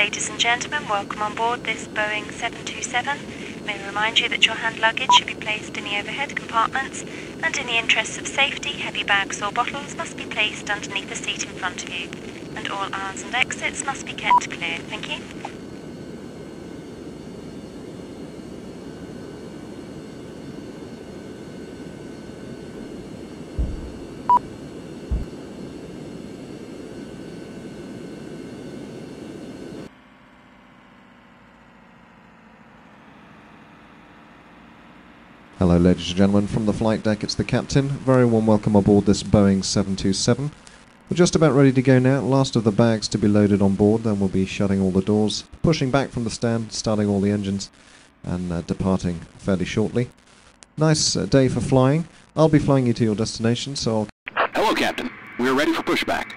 Ladies and gentlemen, welcome on board this Boeing 727. May I remind you that your hand luggage should be placed in the overhead compartments, and in the interests of safety, heavy bags or bottles must be placed underneath the seat in front of you, and all aisles and exits must be kept clear. Thank you. Hello ladies and gentlemen, from the flight deck it's the captain. Very warm welcome aboard this Boeing 727. We're just about ready to go now, last of the bags to be loaded on board, then we'll be shutting all the doors, pushing back from the stand, starting all the engines and departing fairly shortly. Nice day for flying. I'll be flying you to your destination, so Hello Captain, we are ready for pushback.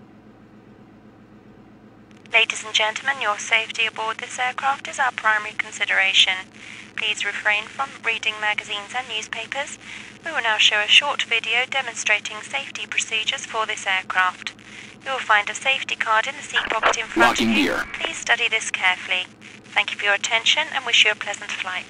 Ladies and gentlemen, your safety aboard this aircraft is our primary consideration. Please refrain from reading magazines and newspapers. We will now show a short video demonstrating safety procedures for this aircraft. You will find a safety card in the seat pocket in front of you. Gear. Please study this carefully. Thank you for your attention and wish you a pleasant flight.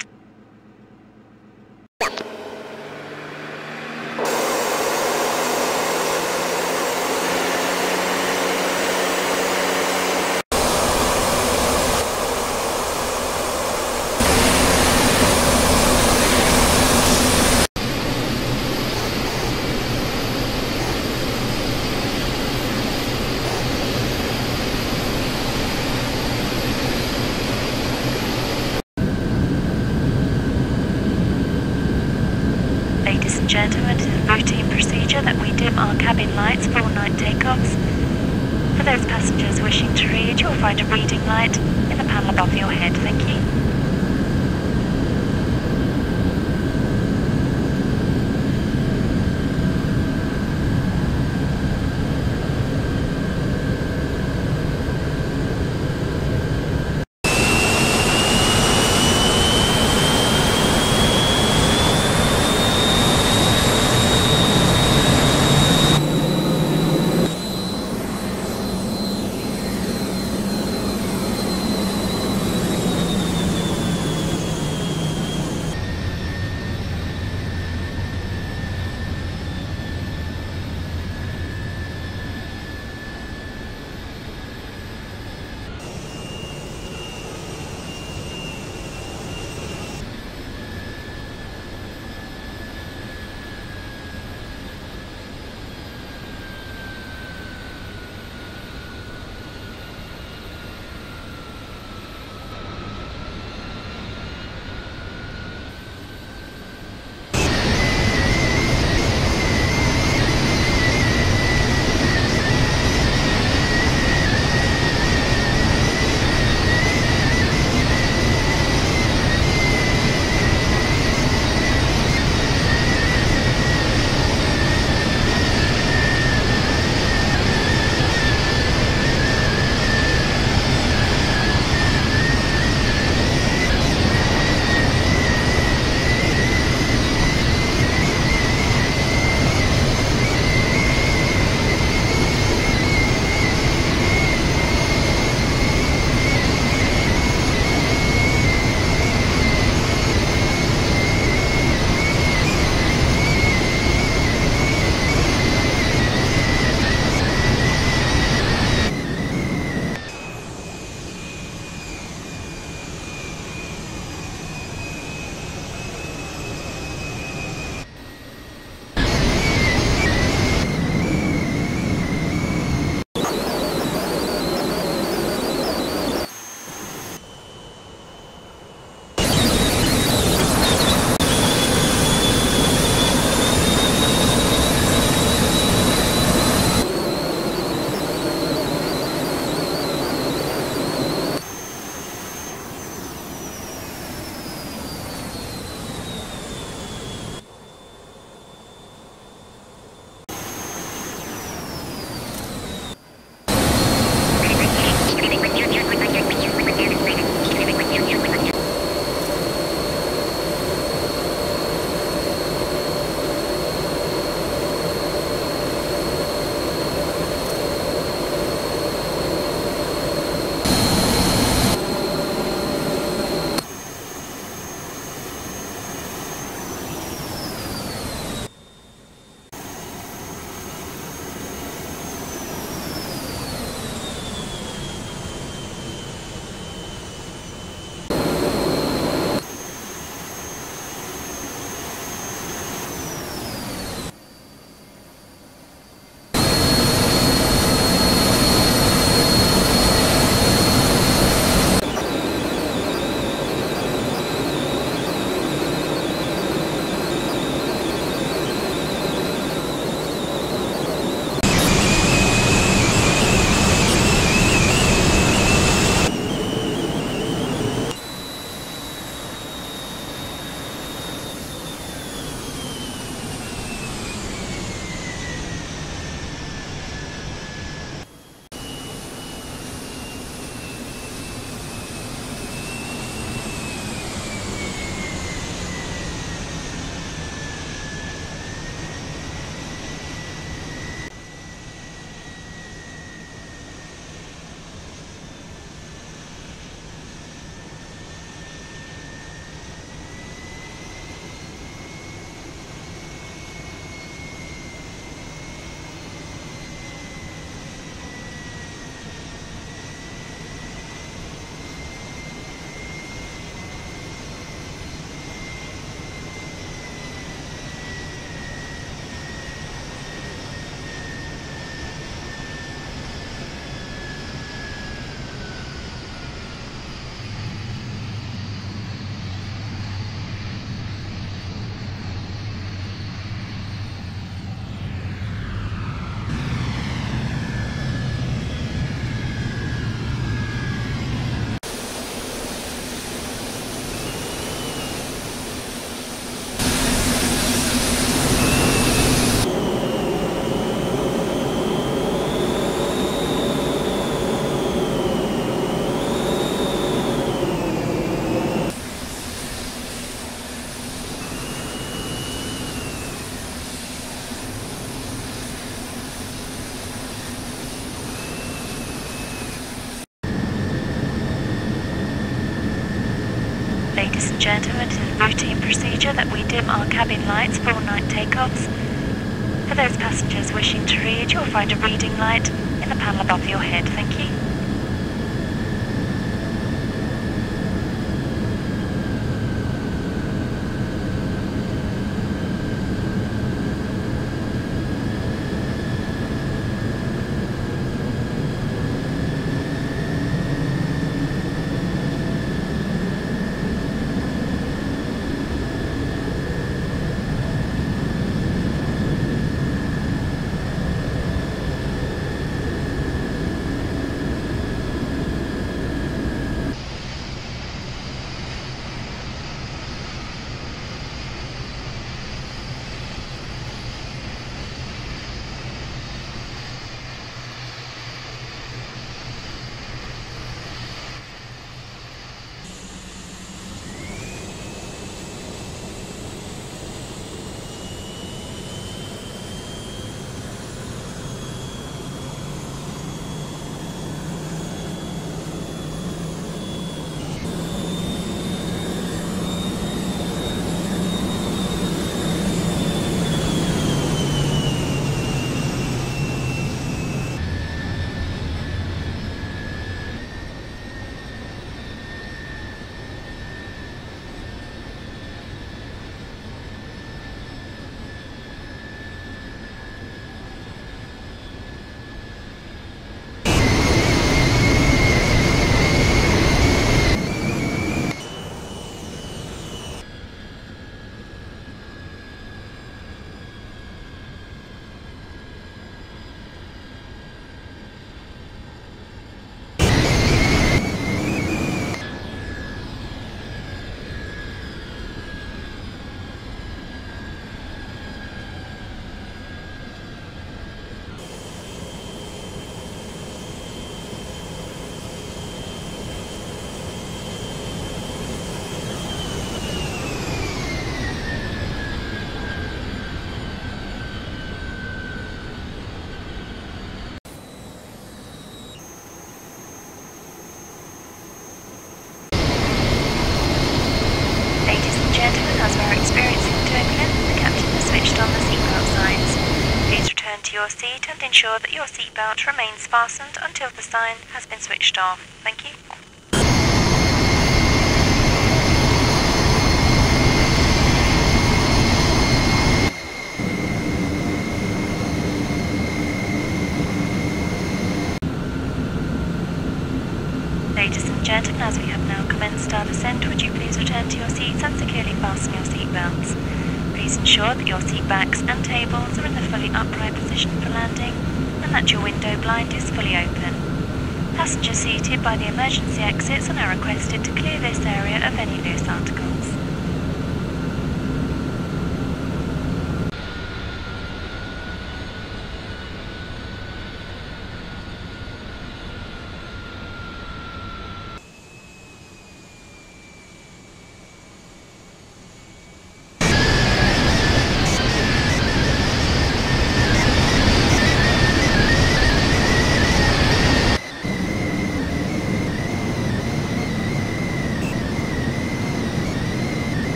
Ladies and gentlemen, it is a routine procedure that we dim our cabin lights for all night takeoffs. For those passengers wishing to read, you will find a reading light in the panel above your head. Thank you. gentlemen, it is routine procedure that we dim our cabin lights for all night takeoffs. For those passengers wishing to read, you'll find a reading light in the panel above your head. Thank you. To your seat and ensure that your seatbelt remains fastened until the sign has been switched off. Thank you. Ladies and gentlemen, as we have now commenced our descent, would you please return to your seats and securely fasten your seatbelts? Please ensure that your seat backs and tables are in the fully upright position for landing and that your window blind is fully open. Passengers seated by the emergency exits are now requested to clear this area of any loose articles.